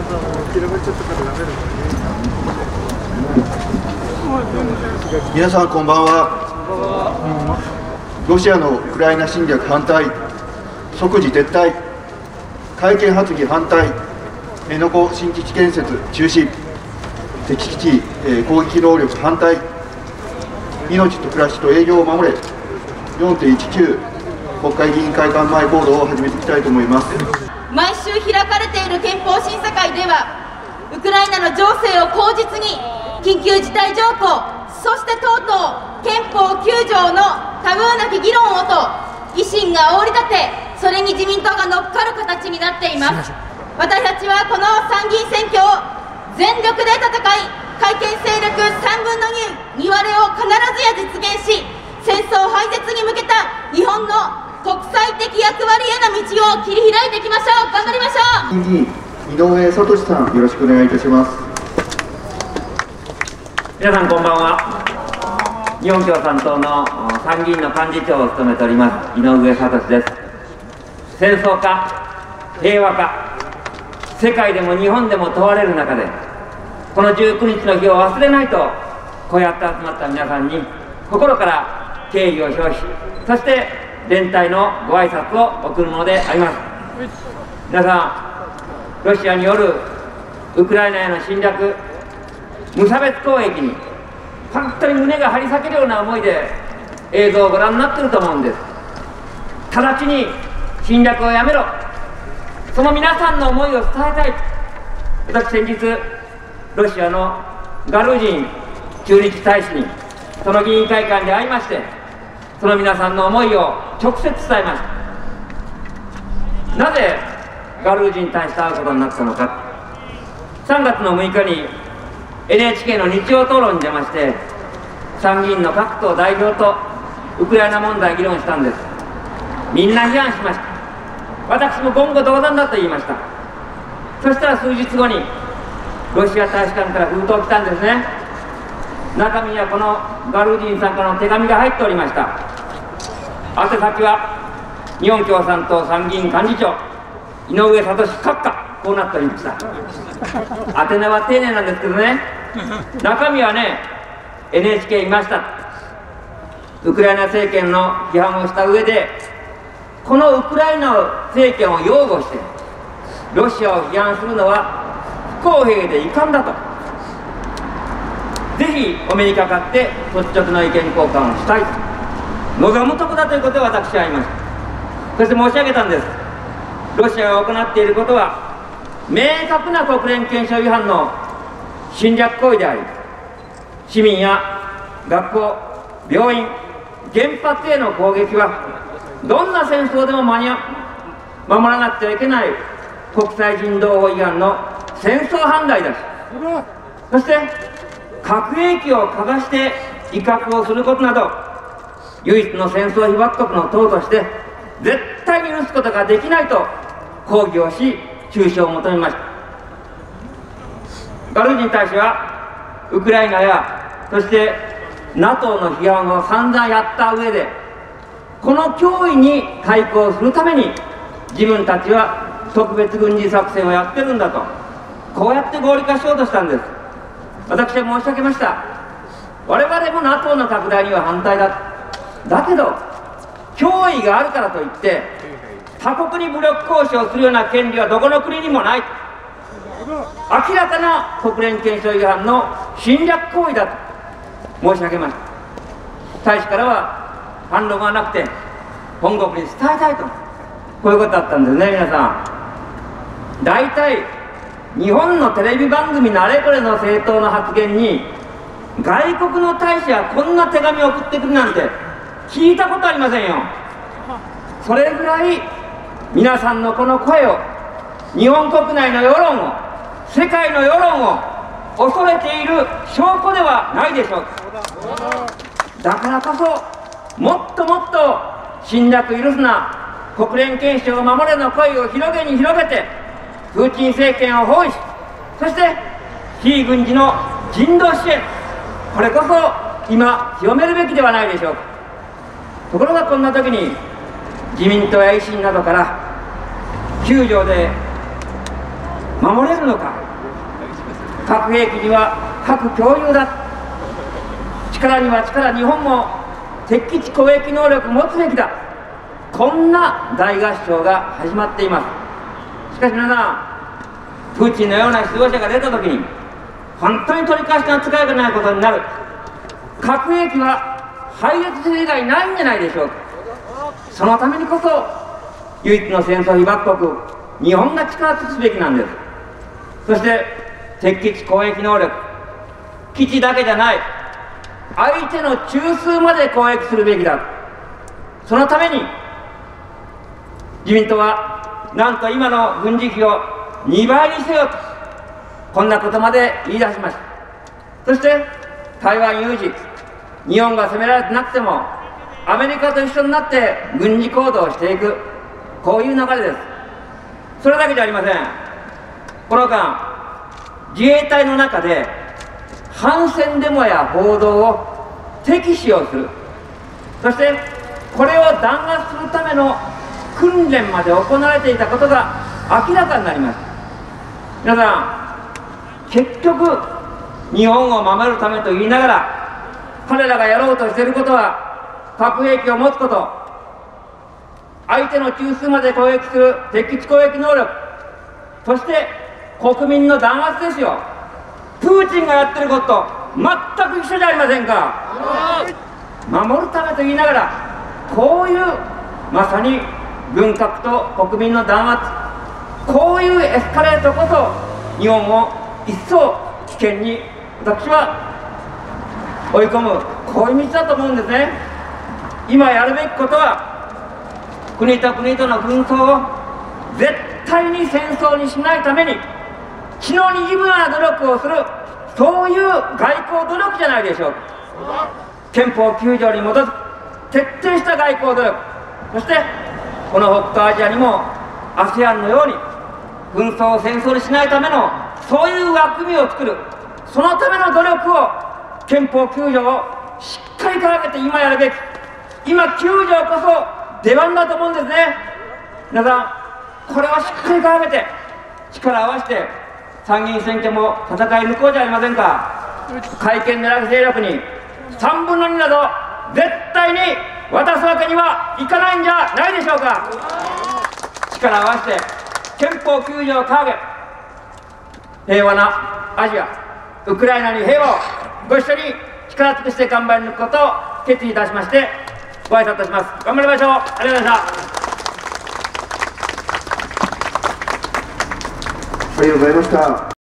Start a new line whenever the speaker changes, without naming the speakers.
皆さんこんばんは。ロシアのウクライナ侵略反対、即時撤退、改憲発議反対、辺野古新基地建設中止、敵基地、攻撃能力反対、命と暮らしと営業を守れ 4.19 国会議員会館前行動を始めていきたいと思います。
毎週開かれている憲法審査会では、ウクライナの情勢を口実に緊急事態条項、そしてとうとう憲法9条のタブーなき議論をと維新が煽り立て、それに自民党が乗っかる形になっています。私たちはこの参議院選挙を全力で戦い、改憲勢力3分の2割を必ずや実現し、戦争廃絶に向けた日本の国際的役割への道を切り開いていきましょう。頑張りましょう。
議員井上聡さん、よろしくお願いいたします。
皆さんこんばんは。日本共産党の参議院の幹事長を務めております井上聡です。戦争か平和か、世界でも日本でも問われる中で、この19日の日を忘れないと、こうやって集まった皆さんに心から敬意を表し、そして連帯のご挨拶を送るものであります。皆さん、ロシアによるウクライナへの侵略、無差別攻撃に本当に胸が張り裂けるような思いで映像をご覧になっていると思うんです。直ちに侵略をやめろ、その皆さんの思いを伝えたい。私先日ロシアのガルージン駐日大使にその議員会館で会いまして、その皆さんの思いを直接伝えました。なぜガルージン大使と会うことになったのか。3月の6日に NHK の日曜討論に出まして、参議院の各党代表とウクライナ問題を議論したんです。みんな批判しました。私も言語道断だと言いました。そしたら数日後にロシア大使館から封筒が来たんですね。中身にはこのガルージンさんからの手紙が入っておりました。宛先は日本共産党参議院幹事長井上聡閣下、こうなっておりました。宛名は丁寧なんですけどね、中身はね、 NHK 見ました。ウクライナ政権の批判をした上で、このウクライナ政権を擁護してロシアを批判するのは不公平で遺憾だと、ぜひお目にかかって率直な意見交換をしたいと望むところだということを私は言いました。そして申し上げたんです。ロシアが行っていることは明確な国連憲章違反の侵略行為であり、市民や学校、病院、原発への攻撃はどんな戦争でも守らなくてはいけない国際人道法違反の戦争犯罪だし、そして核兵器をかざして威嚇をすることなど、唯一の戦争被爆国の党として絶対に許すことができないと抗議をし、中止を求めました。ガルージン大使はウクライナや、そして NATO の批判を散々やった上で、この脅威に対抗するために自分たちは特別軍事作戦をやってるんだと、こうやって合理化しようとしたんです。私は申し上げました。我々も NATO の拡大には反対だ。だけど脅威があるからといって他国に武力行使をするような権利はどこの国にもない。明らかな国連憲章違反の侵略行為だと申し上げました。大使からは反論がなくて本国に伝えたいと、こういうことだったんですね。皆さん、大体日本のテレビ番組のあれこれの政党の発言に外国の大使はこんな手紙を送ってくるなんて聞いたことありませんよ。それぐらい皆さんのこの声を、日本国内の世論を、世界の世論を恐れている証拠ではないでしょうか。だからこそもっともっと侵略許すな、国連憲章を守れの声を広げに広げて、プーチン政権を包囲し、そして非軍事の人道支援、これこそ今強めるべきではないでしょうか。ところがこんな時に自民党や維新などから9条で守れるのか。核兵器には核共有だ。力には力、日本も敵基地攻撃能力を持つべきだ。こんな大合唱が始まっています。しかし皆さん、プーチンのような指導者が出たときに本当に取り返しがつかなくないことになる。核兵器は廃絶する以外ないんじゃないでしょうか。そのためにこそ唯一の戦争被爆国日本が力を尽くすべきなんです。そして敵基地攻撃能力、基地だけじゃない、相手の中枢まで攻撃するべきだ。そのために自民党はなんと今の軍事費を2倍にせよと、こんなことまで言い出しました。そして台湾有事、日本が攻められてなくてもアメリカと一緒になって軍事行動をしていく、こういう流れです。それだけじゃありません。この間自衛隊の中で反戦デモや報道を敵視をする、そしてこれを弾圧するための訓練まで行われていたことが明らかになりました。皆さん、結局日本を守るためと言いながら彼らがやろうとしていることは核兵器を持つこと、相手の中枢まで攻撃する敵基地攻撃能力、そして国民の弾圧ですよ。プーチンがやってること全く一緒じゃありませんか。守るためと言いながらこういうまさに軍拡と国民の弾圧、こういうエスカレートこそ日本を一層危険に私は追い込む、こういう道だと思うんですね。今やるべきことは国と国との紛争を絶対に戦争にしないために血のにじむような努力をする、そういう外交努力じゃないでしょうか。憲法9条に基づく徹底した外交努力、そしてこの北東アジアにも ASEAN のように紛争を戦争にしないためのそういう枠組みを作る、そのための努力を憲法9条をしっかり掲げて今やるべき、今9条こそ出番だと思うんですね。皆さん、これをしっかり掲げて力を合わせて参議院選挙も戦い抜こうじゃありませんか。改憲狙う勢力に3分の2など絶対に渡すわけにはいかないんじゃないでしょうか。力を合わせて憲法9条を掲げ、平和なアジア、ウクライナに平和をご一緒に力尽くして頑張り抜くことを決意いたしましてご挨拶いたします。頑張りましょう。ありがとうございました。
ありがとうございました。